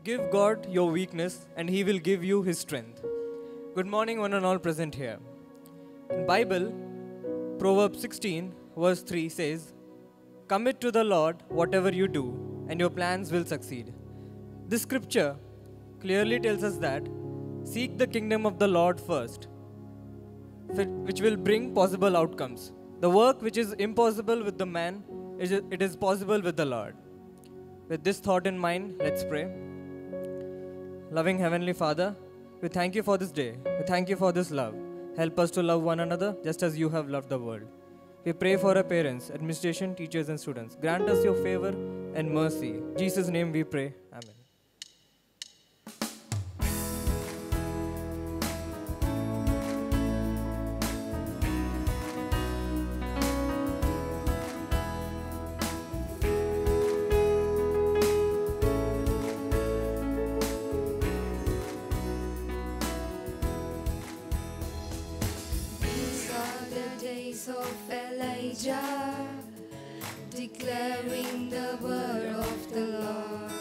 Give God your weakness and He will give you His strength. Good morning, one and all present here. In Bible, Proverbs 16 verse 3 says, "Commit to the Lord whatever you do and your plans will succeed." This scripture clearly tells us that seek the kingdom of the Lord first, which will bring possible outcomes. The work which is impossible with the man, it is possible with the Lord. With this thought in mind, let's pray. Loving Heavenly Father, we thank you for this day. We thank you for this love. Help us to love one another just as you have loved the world. We pray for our parents, administration, teachers and students. Grant us your favor and mercy. In Jesus' name we pray. Amen. Of Elijah, declaring the word of the Lord.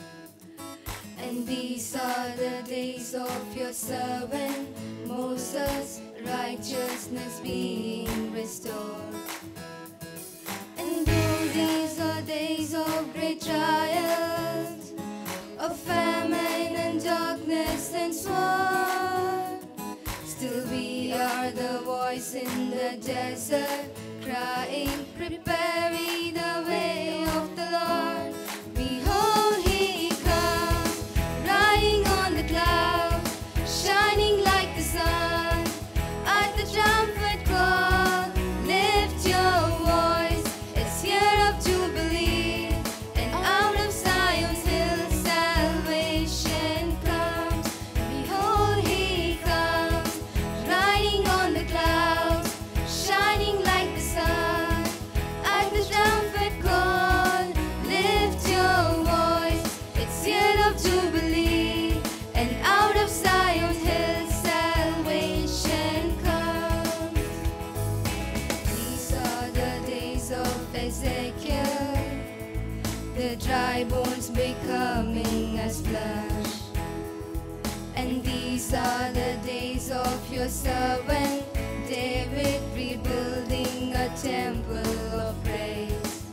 And these are the days of your servant Moses, righteousness being restored. And though these are days of great trials, of famine and darkness and sword, still we are the voice in the desert, crying, prepare ye the way of the Lord. Behold, He comes, riding on the clouds, shining like the sun. At the trumpet call, lift your voice, it's year of jubilee, and out of Zion's hill salvation comes. Behold, He comes, riding on the clouds, shining like the sun. At the trumpet call, lift your voice, it's year of jubilee, and out of Zion's hill salvation comes. These are the days of Ezekiel, the dry bones becoming as flesh. And these are the days of your servant David, rebuilding a temple of praise.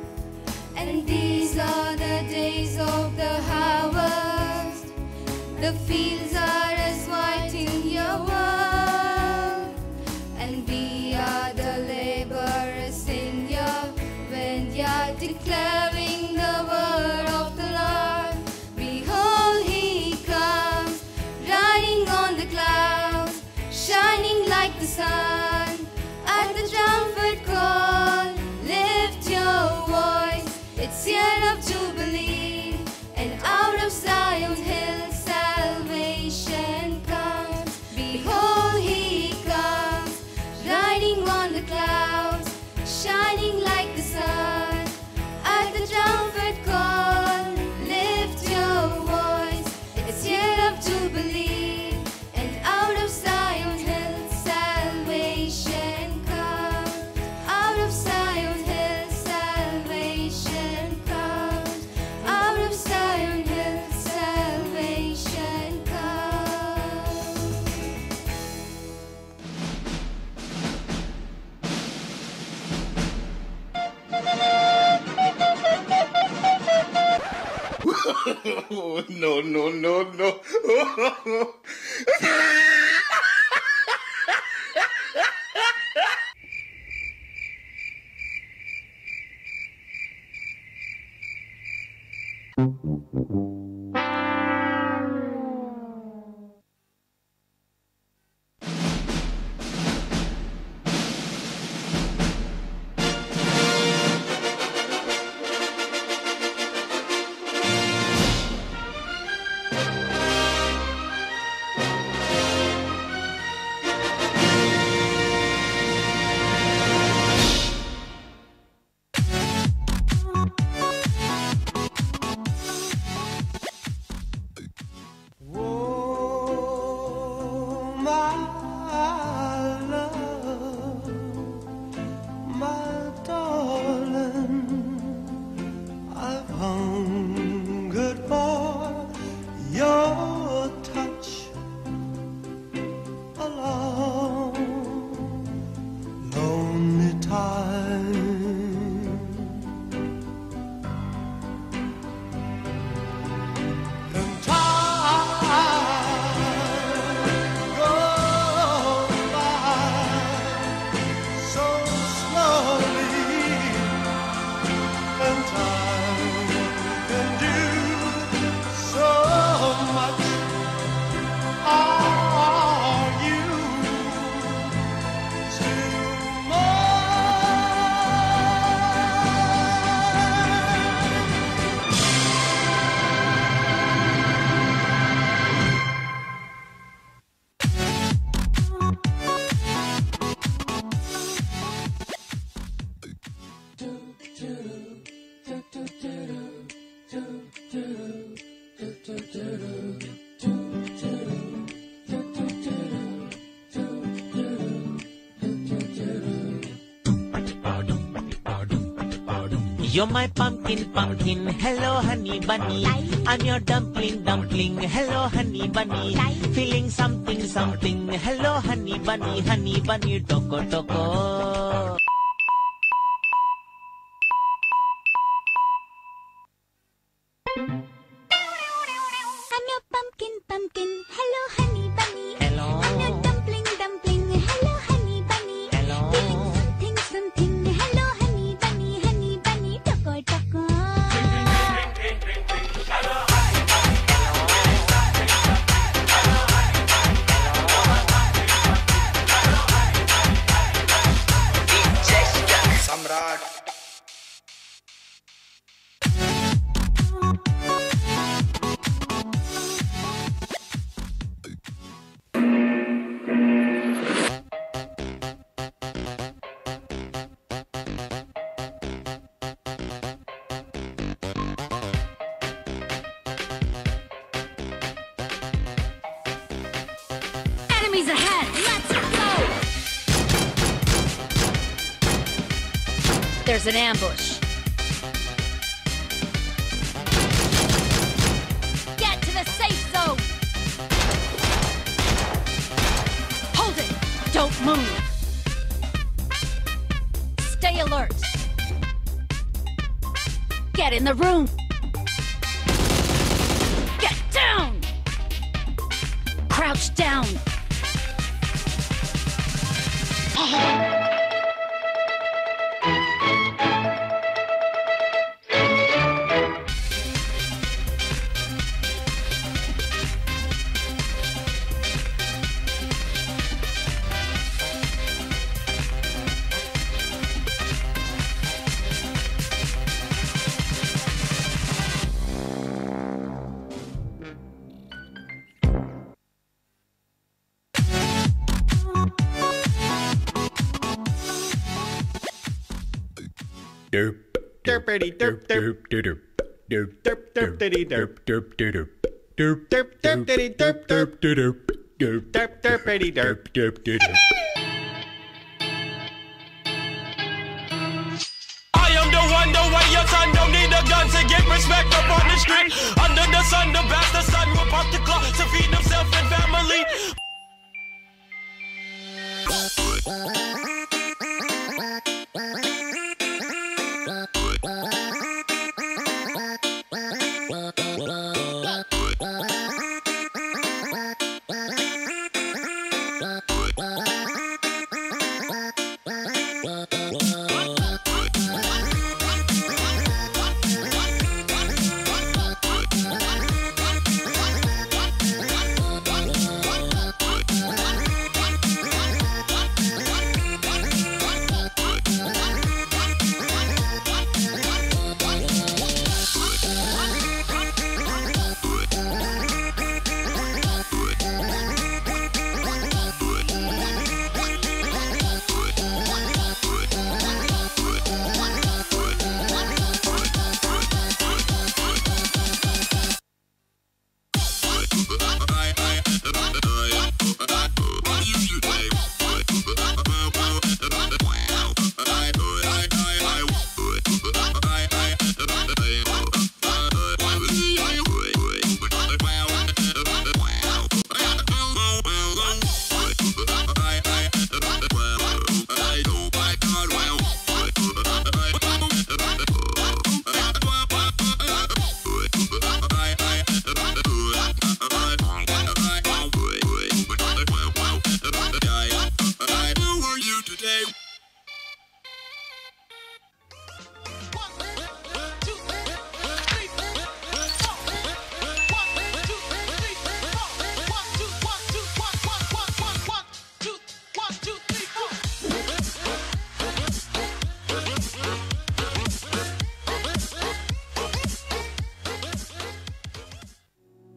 And these are the days of the harvest, the fields are as white in your world, and we are the laborers in your vineyard, declaring the word of the Lord. Behold, He comes, riding on the clouds, shining like the sun. At the trumpet call, lift your voice, it's year of jubilee, and out of Zion's hill salvation comes. Behold, He comes, riding on the clouds, shining like the sun. At the trumpet call, lift your voice, it's year of jubilee, and out of Zion's hill salvation comes. Out of Zion's hill salvation comes. Out of Zion's hill salvation comes. Oh, no, no, no, no. time. And time goes by so slowly, and time can do so much. Are you still You're my pumpkin, pumpkin, hello honey bunny. I'm your dumpling, dumpling, hello honey bunny. Feeling something, something, hello honey bunny, toko, toko. I'm your pumpkin, pumpkin, hello honey bunny. Hello. I'm your dumpling, dumpling, hello honey bunny. Hello. Feeling something, something, hello honey bunny, toko, toko. Samrat. Enemies ahead, let's go! There's an ambush. Get to the safe zone! Hold it! Don't move! Stay alert! Get in the room! Get down! Crouch down! Derp, derpity derp derp derp derp derp derpity derp derp derp derp derp derpity derp derp derp derp derp derpity derp derp derp. I am the one, the way your son don't need a gun to get respect up on the street. Under the sun, the bastard son will pop the clock to feed himself and family.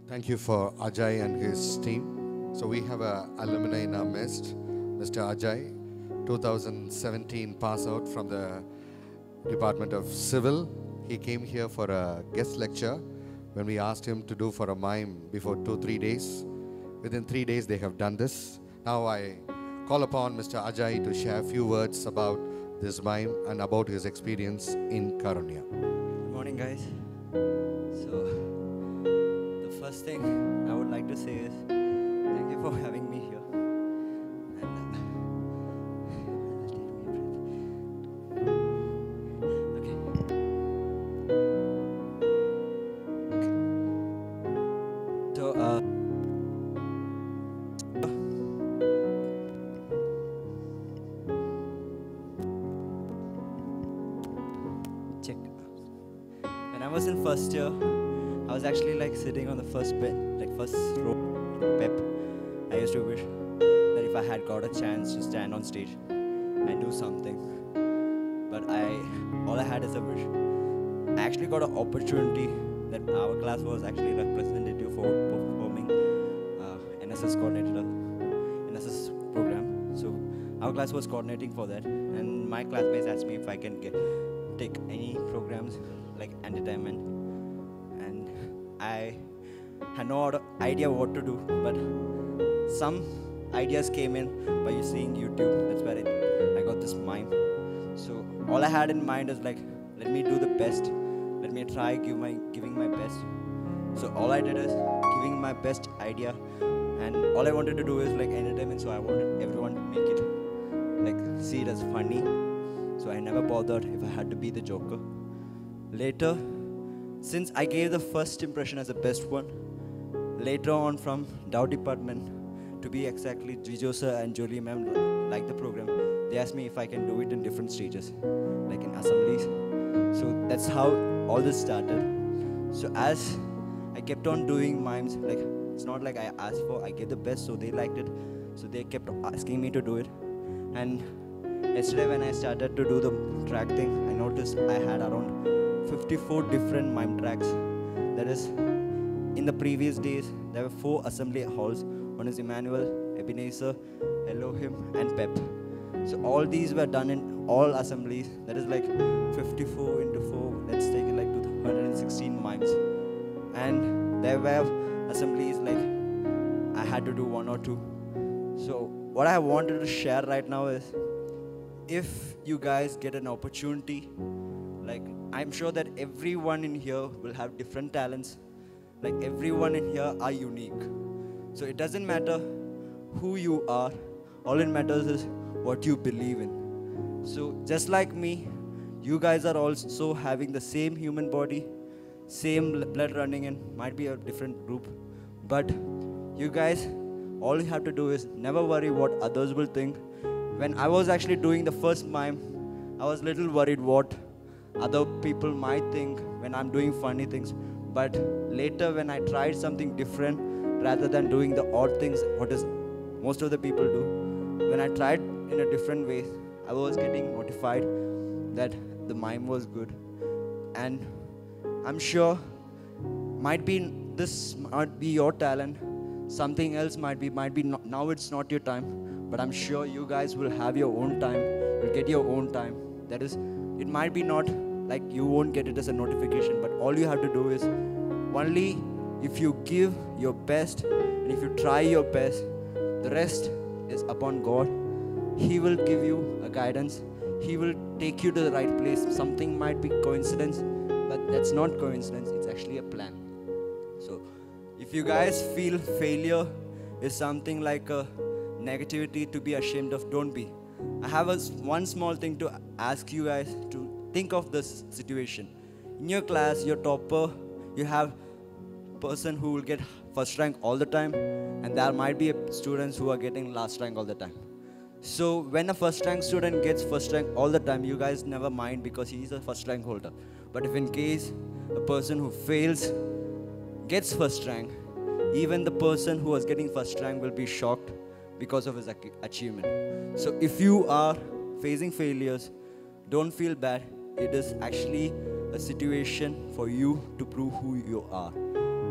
Thank you for Ajay and his team. So we have a alumni in our midst, Mr. Ajay, 2017 pass out from the Department of Civil. He came here for a guest lecture when we asked him to do for a mime before 2-3 days. Within 3 days they have done this. Now I call upon Mr. Ajay to share a few words about this mime and about his experience in Karunya. Good morning, guys. So, the first thing I would like to say is thank you for having me here. And okay. So, check. When I was in first year, I was actually like sitting on the first bench, like first row, pep. I used to wish that if I had got a chance to stand on stage and do something, but all I had is a wish. I actually got an opportunity that our class was actually representative for performing NSS coordinator, NSS program. So our class was coordinating for that, and my classmates asked me if I can take any programs like entertainment, and I had no idea what to do, but some ideas came in by seeing YouTube. That's where I got this mime. So all I had in mind is like, let me do the best, let me try giving my best. So all I did is giving my best idea, and all I wanted to do is like entertainment, so I wanted everyone to make it like see it as funny. So I never bothered if I had to be the Joker. Later, since I gave the first impression as the best one, later on from Dow department, to be exactly Jijo sir and Jolie ma'am like the program, they asked me if I can do it in different stages, like in assemblies. So that's how all this started. So as I kept on doing mimes, like it's not like I asked for, I gave the best, so they liked it. So they kept asking me to do it. And yesterday when I started to do the track thing, I noticed I had around 54 different mime tracks. That is, in the previous days, there were 4 assembly halls. One is Emmanuel, Ebenezer, Elohim, and Pep. So all these were done in all assemblies. That is like 54 into 4, let's take it like 216 mimes. And there were assemblies like I had to do 1 or 2. So what I wanted to share right now is, if you guys get an opportunity, like I'm sure that everyone in here will have different talents. Like everyone in here are unique. So it doesn't matter who you are, all it matters is what you believe in. So just like me, you guys are also having the same human body, same blood running in, might be a different group, but you guys, all you have to do is never worry what others will think. When I was actually doing the first mime, I was little worried what other people might think when I'm doing funny things. But later when I tried something different, rather than doing the odd things, what is most of the people do, when I tried in a different way, I was getting notified that the mime was good. And I'm sure this might be your talent, something else might be not, now it's not your time. But I'm sure you guys will have your own time, will get your own time. That is, it might be not like you won't get it as a notification, but all you have to do is, only if you give your best and if you try your best, the rest is upon God. He will give you a guidance. He will take you to the right place. Something might be coincidence, but that's not coincidence, it's actually a plan. So if you guys feel failure is something like a negativity to be ashamed of, don't be. I have one small thing to ask you guys to think of this situation. In your class, your topper, you have person who will get first rank all the time, and there might be students who are getting last rank all the time. So when a first rank student gets first rank all the time, you guys never mind because he's a first rank holder. But if in case a person who fails gets first rank, even the person who was getting first rank will be shocked because of his achievement. So if you are facing failures, don't feel bad. It is actually a situation for you to prove who you are.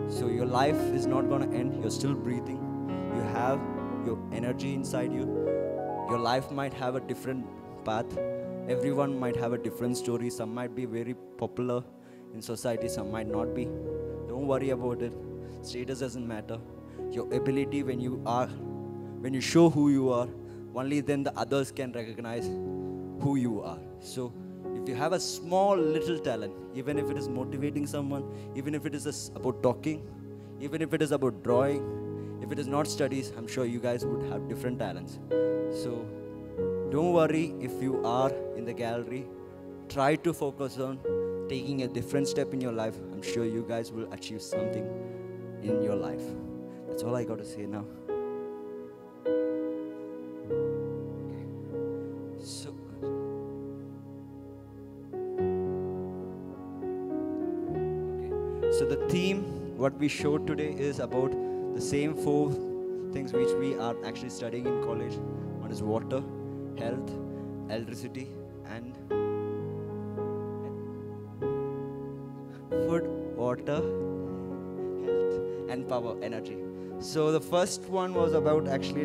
So your life is not going to end. You're still breathing. You have your energy inside you. Your life might have a different path. Everyone might have a different story. Some might be very popular in society, some might not be. Don't worry about it. Status doesn't matter. Your ability, when you show who you are, only then the others can recognize who you are. So if you have a small little talent, even if it is motivating someone, even if it is about talking, even if it is about drawing, if it is not studies, I'm sure you guys would have different talents. So don't worry if you are in the gallery. Try to focus on taking a different step in your life. I'm sure you guys will achieve something in your life. That's all I got to say now. Okay. So the theme, what we showed today, is about the same 4 things which we are actually studying in college. One is water, health, electricity, and food, water, health, and power, energy. So the first one was about actually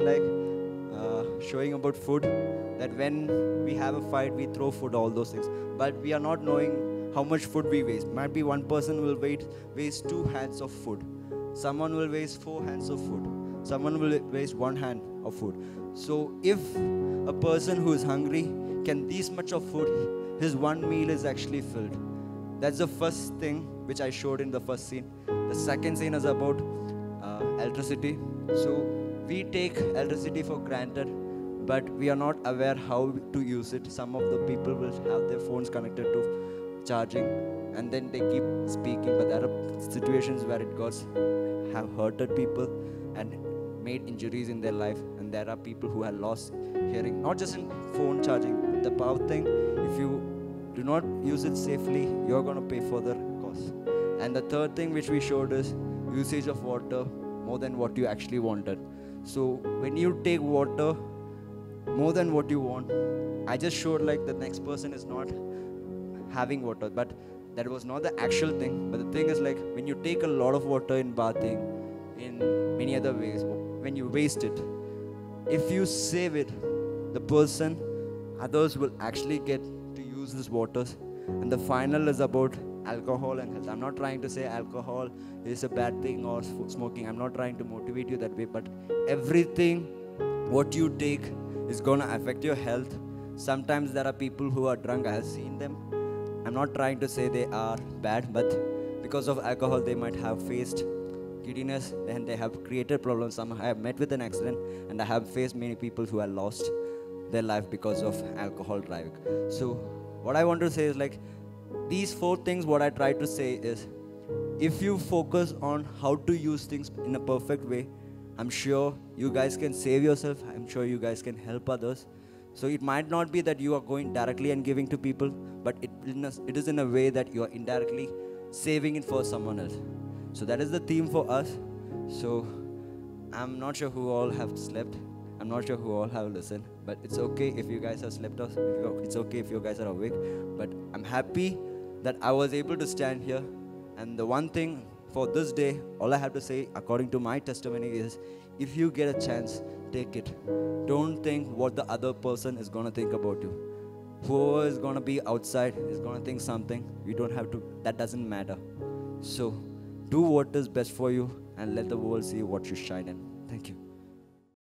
showing about food, that when we have a fight, we throw food, all those things. But we are not knowing how much food we waste. Might be one person will waste 2 hands of food. Someone will waste 4 hands of food. Someone will waste 1 hand of food. So if a person who is hungry can this much of food, his one meal is actually filled. That's the first thing which I showed in the first scene. The second scene is about electricity. So we take electricity for granted, but we are not aware how to use it. Some of the people will have their phones connected to charging, and then they keep speaking, but there are situations where it have hurted people and made injuries in their life, and there are people who have lost hearing, not just in phone charging. The power thing, if you do not use it safely, you're going to pay for the cost. And the third thing which we showed is usage of water more than what you actually wanted. So when you take water more than what you want, I just showed like the next person is not having water, but that was not the actual thing. But the thing is, like, when you take a lot of water in bathing, in many other ways, when you waste it, if you save it, the person, others will actually get to use these waters. And the final is about alcohol and health. I'm not trying to say alcohol is a bad thing or smoking. I'm not trying to motivate you that way, but everything what you take is going to affect your health. Sometimes there are people who are drunk. I have seen them. I'm not trying to say they are bad, but because of alcohol they might have faced giddiness and they have created problems. Some I have met with an accident, and I have faced many people who have lost their life because of alcohol driving. So what I want to say is, like, these 4 things, what I try to say is, if you focus on how to use things in a perfect way, I'm sure you guys can save yourself. I'm sure you guys can help others. So it might not be that you are going directly and giving to people, but it is in a way that you are indirectly saving it for someone else. So that is the theme for us. So I'm not sure who all have slept. I'm not sure who all have listened, but it's okay if you guys have slept or it's okay if you guys are awake. But I'm happy that I was able to stand here. And the one thing for this day, all I have to say, according to my testimony, is if you get a chance, take it. Don't think what the other person is going to think about you. Whoever is going to be outside is going to think something. You don't have to, that doesn't matter. So do what is best for you and let the world see what you shine in. Thank you.